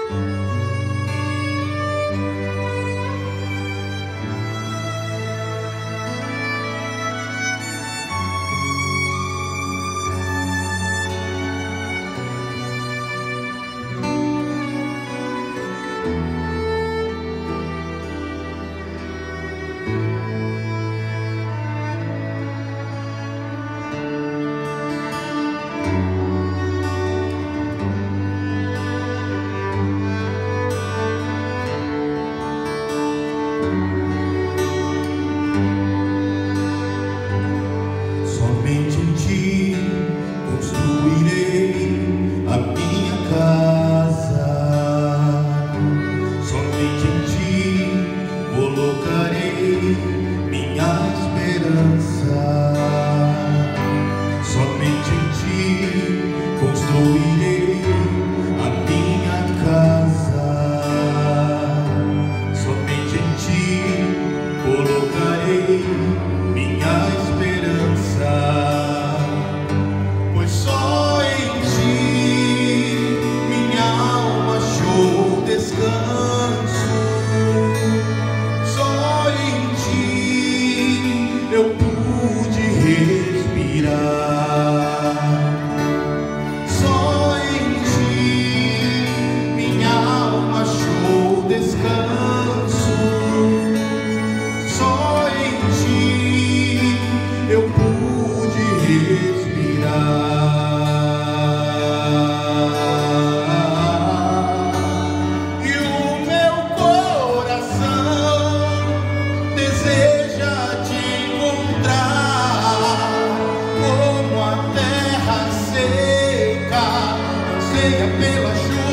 Somente em ti construirei a minha casa, somente em ti colocarei minha esperança, somente em ti construirei a minha casa, somente em ti colocarei minha esperança. Pois só em ti minha alma achou descanso, só em ti eu pude respirar, só em ti minha alma achou descanso, só em ti eu pude respirar. E o meu coração deseja te encontrar, como a terra seca anseia pela chuva.